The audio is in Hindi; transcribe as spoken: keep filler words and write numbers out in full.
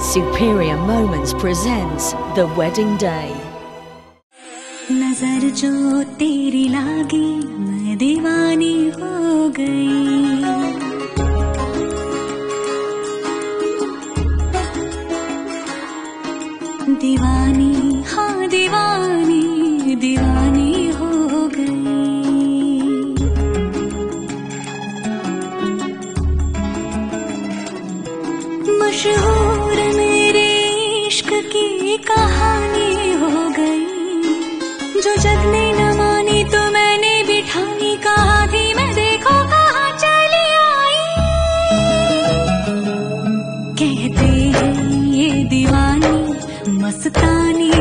Superior Moments presents The Wedding Day. नजर जो तेरी लागी मैं दीवानी हो गई, दीवानी हाँ दीवानी दीवानी हो गई। मशहूर मेरे इश्क की कहानी हो गई, जो जग ने न मानी तो मैंने भी ठानी, कहा थी मैं देखो कहाँ चली आई। कहते हैं ये दीवानी मस्तानी